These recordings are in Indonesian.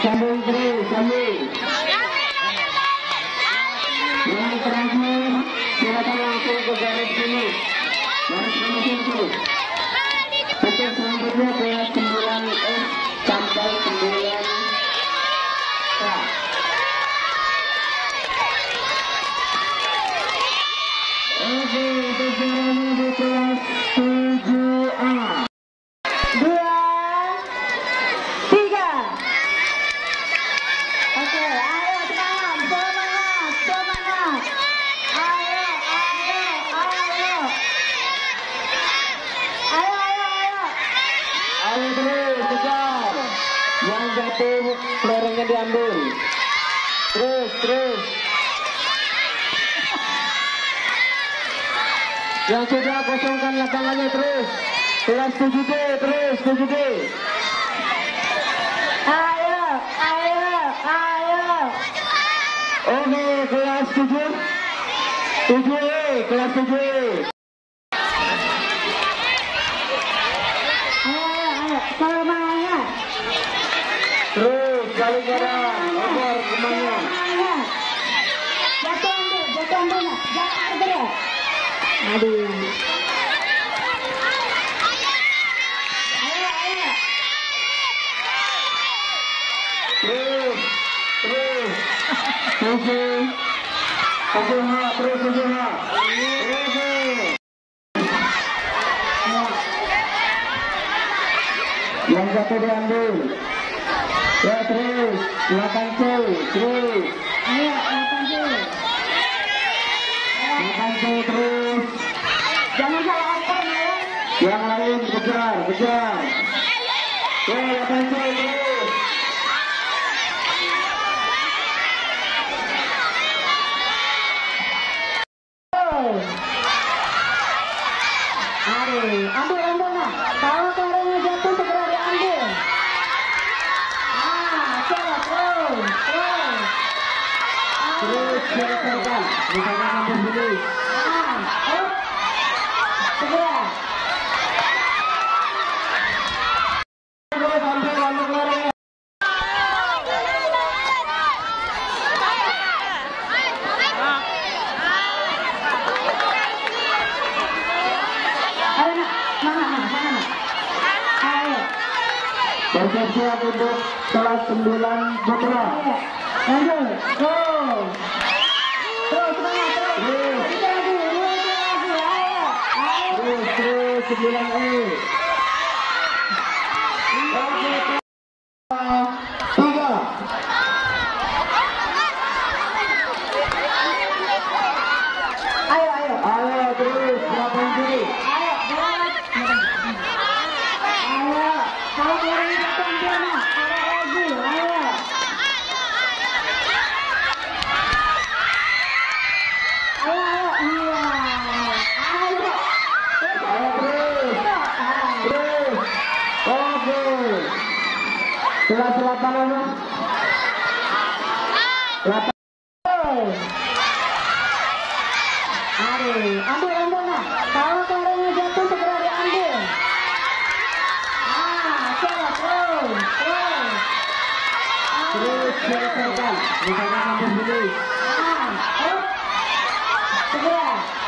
Sambung terus, sambung. Yang terakhir, silakan langsung ke garis finish. Garis finish itu. Untuk selanjutnya kelas 9S sampai 9K. Oke, kejuaraan di kelas 7A. 2, 3. Oke, ayo semangat, semangat, semangat. Ayo, ayo, ayo. Ayo, ayo, ayo. Ayo terus, kejar. Yang jatuh, pelorongnya diambil. Terus, terus. Yang sudah kosongkan lapangannya terus. Kelas 7D, terus 7D. Ayo, ayo, ayo. Oke, kelas 7. 7E, kelas 7E. Ayo, ayo, semangat. Terus, saling gerak. Over, kemana? Semangat. Jatuh ambil, jangan bergerak. Aduh. Ayo, ayo. Terus, terus. 7. 7H, terus 7H. Yang satu diambil. Ya terus, 8C, terus. Ayo, 8C. 8C terus. Jangan salah angkot ya. Yang lain kejar, kejar. Ya 8C terus. Aduh, ambil nah. Kalau karungnya jatuh segera diambil. Coba terus. Terus selesaikan. Misalkan sampai sini. Segera. Terus ambil lambung lari. Ayo nak, mana nak. Ayo. Bersiap untuk kelas 9 putra. Ayo. Lanjut. Terus semangat terus. Kita lagi. Ayo. Terus 9E. Tiga. Ayo. Ayo terus 8C. Ayo, berat. Ayo. Kalau karungnya jatuh ambil nak. Taruh lagi. Ayo. Ayo. Iya. Ayo. Ayo terus. Terus. Oke. Kelas 8 apa? 8. Aduh, ambil nak. Kalau karungnya jatuh segera diambil. Coba terus. Terus selesaikan. Misalkan sampai sini. Segera.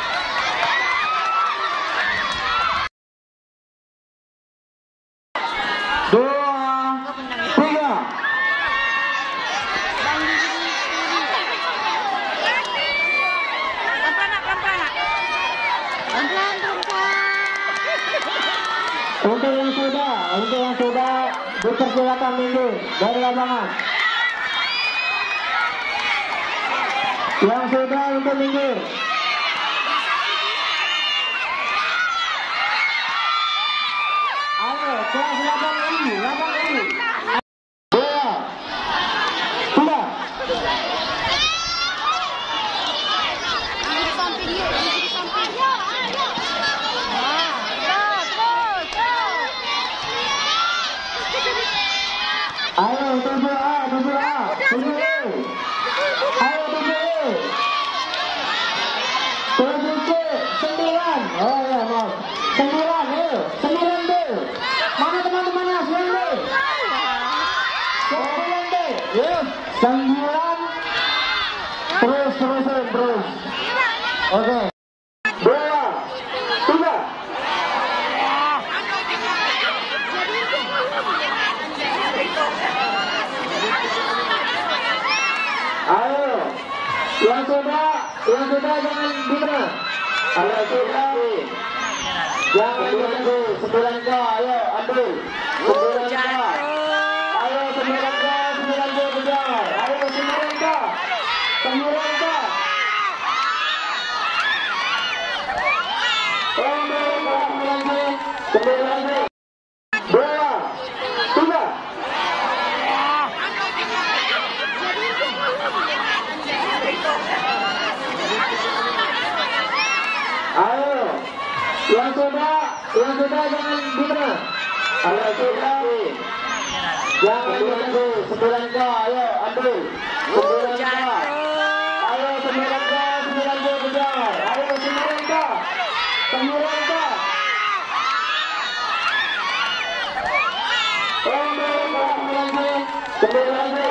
Dua, tiga. Untuk yang sudah dipersilakan mundur dari lapangan. Yang sudah untuk minggir. Ayo, kelas 8 ini. 2, 3. Ayo 7A, 7E. Ayo 7E. 7C, 9. Oh ya, maaf. 9, ayo. 9B. Mana teman-teman? 9B. 9B. Oke. 2, 3. Ayo, yang sudah jangan gimana? Ayo sudah, jangan menunggu 9K, ayo ambil 9K, ayo 9K, 9K kejar, ayo 9K, 9K. Ayo, yang sudah jangan gimana? Ayo sudah, jangan menunggu 9K, ayo ambil 9K, ayo 9K, 9K kejar, ayo 9K, 9K. Sembilan